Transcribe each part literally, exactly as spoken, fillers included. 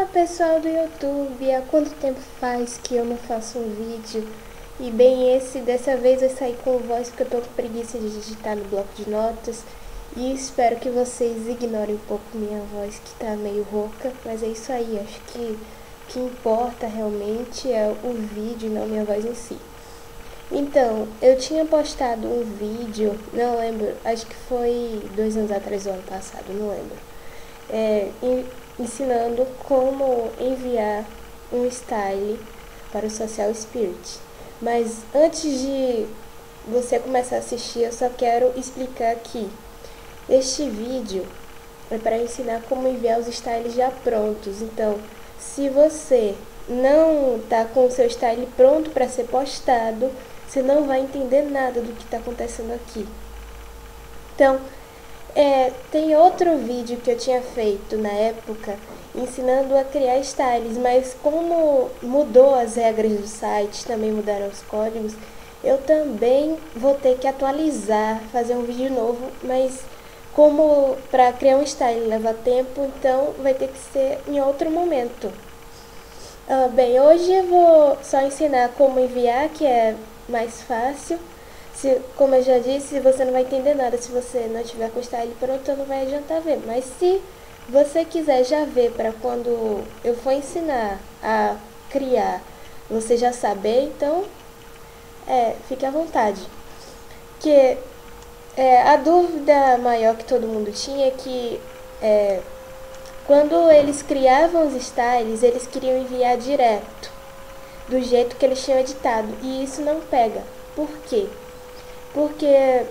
Pessoal do YouTube, há quanto tempo faz que eu não faço um vídeo? E bem, esse dessa vez eu saí com voz porque eu tô com preguiça de digitar no bloco de notas. E espero que vocês ignorem um pouco minha voz que tá meio rouca, mas é isso aí, acho que o que importa realmente é o vídeo e não minha voz em si. Então, eu tinha postado um vídeo, não lembro, acho que foi dois anos atrás ou ano passado, não lembro. É, ensinando como enviar um style para o Social Spirit. Mas antes de você começar a assistir, eu só quero explicar que este vídeo é para ensinar como enviar os styles já prontos. Então, se você não está com o seu style pronto para ser postado, você não vai entender nada do que está acontecendo aqui. Então, É, tem outro vídeo que eu tinha feito na época ensinando a criar styles, mas como mudou as regras do site, também mudaram os códigos, eu também vou ter que atualizar, fazer um vídeo novo, mas como para criar um style leva tempo, então vai ter que ser em outro momento. Ah, bem, hoje eu vou só ensinar como enviar, que é mais fácil. Se, como eu já disse, você não vai entender nada se você não tiver com o style pronto, não vai adiantar ver. Mas se você quiser já ver para quando eu for ensinar a criar, você já saber, então é, fique à vontade. Que é, a dúvida maior que todo mundo tinha é que é, quando eles criavam os styles, eles queriam enviar direto, do jeito que eles tinham editado. E isso não pega. Por quê? Porque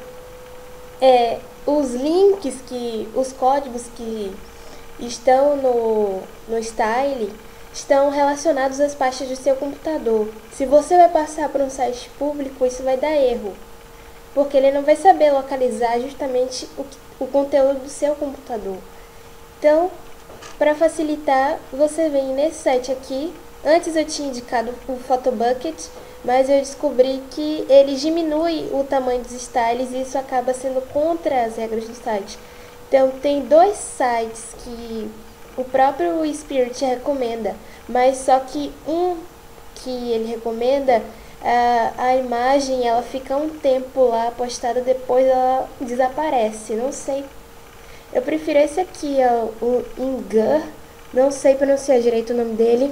é, os links, que, os códigos que estão no, no style estão relacionados às pastas do seu computador. Se você vai passar para um site público, isso vai dar erro, porque ele não vai saber localizar justamente o, o conteúdo do seu computador. Então, para facilitar, você vem nesse site aqui. Antes eu tinha indicado o Photobucket, mas eu descobri que ele diminui o tamanho dos styles e isso acaba sendo contra as regras do site. Então tem dois sites que o próprio Spirit recomenda, mas só que um que ele recomenda, a, a imagem ela fica um tempo lá postada, depois ela desaparece, não sei. Eu prefiro esse aqui, ó, o Ingur, não sei pronunciar direito o nome dele.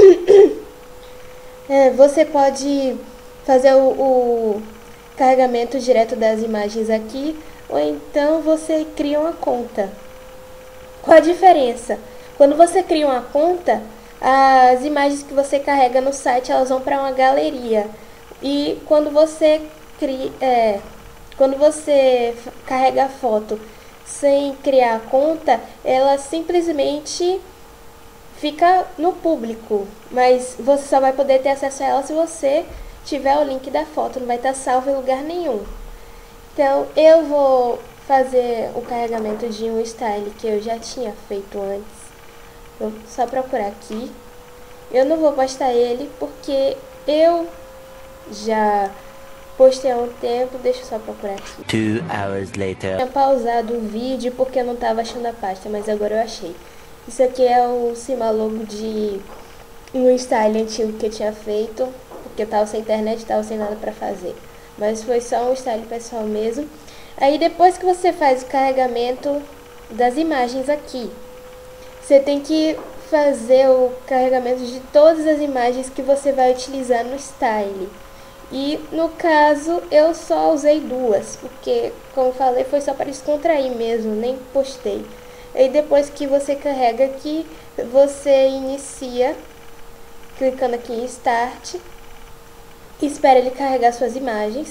É, você pode fazer o, o carregamento direto das imagens aqui, ou então você cria uma conta. Qual a diferença? Quando você cria uma conta, as imagens que você carrega no site elas vão para uma galeria. E quando você cria, é, quando você carrega a foto sem criar a conta, ela simplesmente fica no público, mas você só vai poder ter acesso a ela se você tiver o link da foto, não vai estar salvo em lugar nenhum. Então eu vou fazer o carregamento de um style que eu já tinha feito antes. Vou só procurar aqui. Eu não vou postar ele porque eu já postei há um tempo, deixa eu só procurar aqui. Two hours later. Eu tinha pausado o vídeo porque eu não estava achando a pasta, mas agora eu achei. Isso aqui é o Simalogo de um style antigo que eu tinha feito, porque eu tava sem internet, tava sem nada pra fazer. Mas foi só um style pessoal mesmo. Aí depois que você faz o carregamento das imagens aqui, você tem que fazer o carregamento de todas as imagens que você vai utilizar no style. E no caso eu só usei duas, porque como eu falei foi só para descontrair mesmo, nem postei. E depois que você carrega aqui, você inicia clicando aqui em Start, espera ele carregar suas imagens,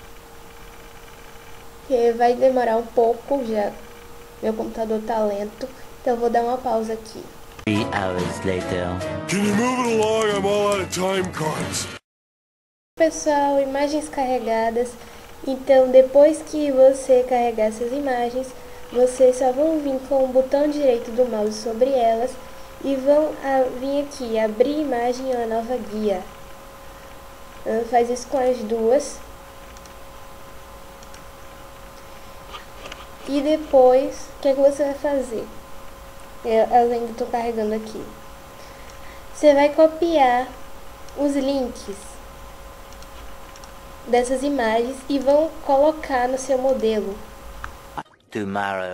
que vai demorar um pouco, já meu computador tá lento, então eu vou dar uma pausa aqui. Three hours later. Can you move it along? I'm all out of time cards. Pessoal, imagens carregadas. Então depois que você carregar essas imagens, vocês só vão vir com o botão direito do mouse sobre elas e vão a, vir aqui, abrir imagem em uma nova guia. Faz isso com as duas. E depois, o que é que você vai fazer? Elas ainda estão carregando aqui. você vai copiar os links dessas imagens e vão colocar no seu modelo. Tomorrow.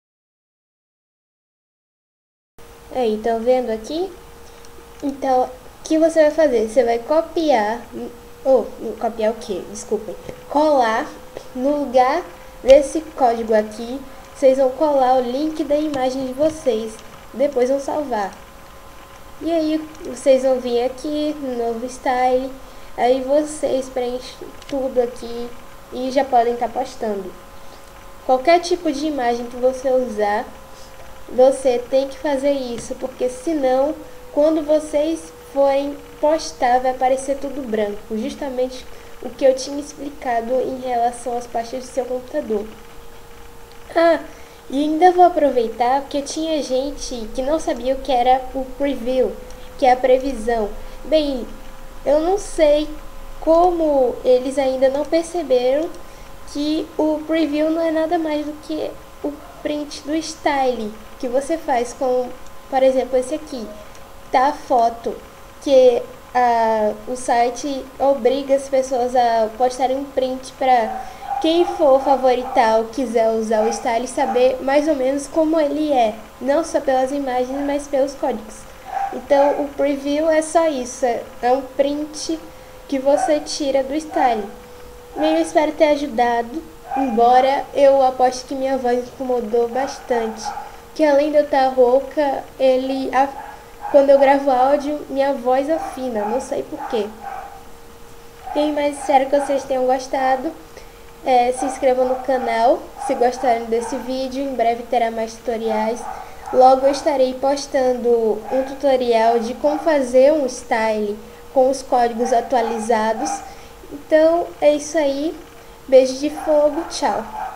Aí, estão vendo aqui? Então, o que você vai fazer? Você vai copiar, ou oh, copiar o que? Desculpem. Colar no lugar desse código aqui. Vocês vão colar o link da imagem de vocês. Depois vão salvar. E aí, vocês vão vir aqui no novo style. Aí vocês preenchem tudo aqui e já podem estar postando. Qualquer tipo de imagem que você usar, você tem que fazer isso, porque senão, quando vocês forem postar, vai aparecer tudo branco. Justamente o que eu tinha explicado em relação às pastas do seu computador. Ah, e ainda vou aproveitar, porque tinha gente que não sabia o que era o preview, que é a previsão. Bem, eu não sei como eles ainda não perceberam que o preview não é nada mais do que o print do style que você faz com, por exemplo, esse aqui. Tá a foto que a, o site obriga as pessoas a postarem um print para quem for favoritar ou quiser usar o style saber mais ou menos como ele é, não só pelas imagens, mas pelos códigos. Então o preview é só isso, é um print que você tira do style. Bem, eu espero ter ajudado, embora eu aposto que minha voz incomodou bastante, que além de eu estar rouca, ele, a, quando eu gravo áudio, minha voz afina, não sei porquê. Bem, mas espero que vocês tenham gostado. É, se inscrevam no canal se gostarem desse vídeo, em breve terá mais tutoriais. Logo eu estarei postando um tutorial de como fazer um style com os códigos atualizados. Então é isso aí, beijo de fogo, tchau!